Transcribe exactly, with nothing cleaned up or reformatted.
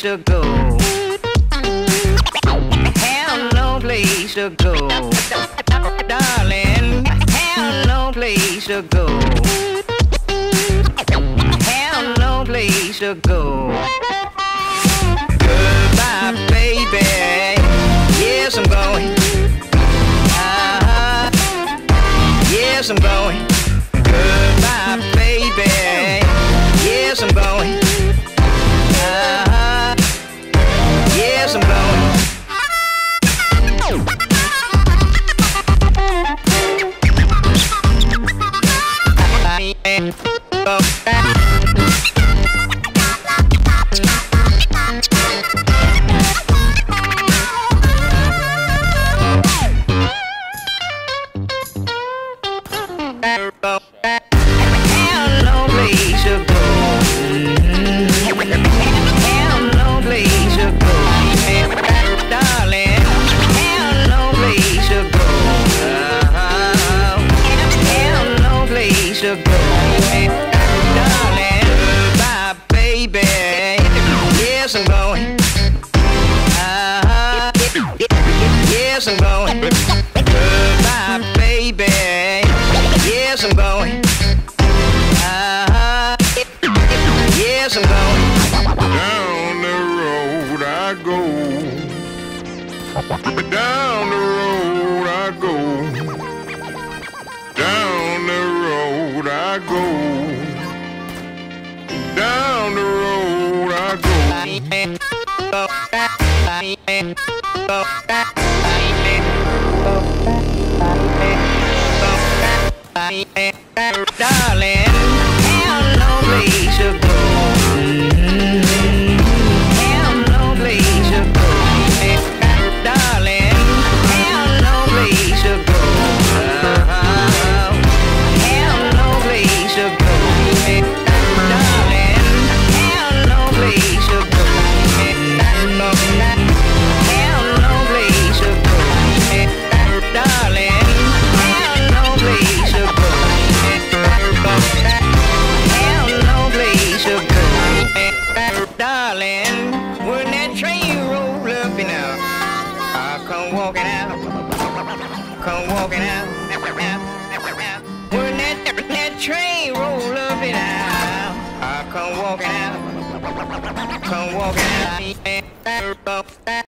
to go. Have no place to go. Darling, have no place to go. Have no place to go. Goodbye, baby. Yes, I'm going. Uh-huh. Yes, I'm going. Goodbye, baby. Yes, I'm going. Uh-huh. Yes, I'm going. Have no place to go. Have no place to go. Darling, have no place to go. Uh-huh. Have no place to go. Darling, goodbye, baby. Yes, I'm going. Uh-huh. Yes, I'm going. Goodbye, baby. Yes, I'm going. Uh-huh. Yes, I'm going. Down the road I go. Down the road I go. Down the road I go. Down the road I go. Darling, have no place to go. Have no place to go. Darling, have no place to go. Uh-huh. Have no place to go. Darling, have no place to go. Have no place to go. Darling, have no place to go. Have no place to go. Darling, when that train roll up and out, I come walking out, come walking out. When that, that train roll up and out, I come walking out, come walking out.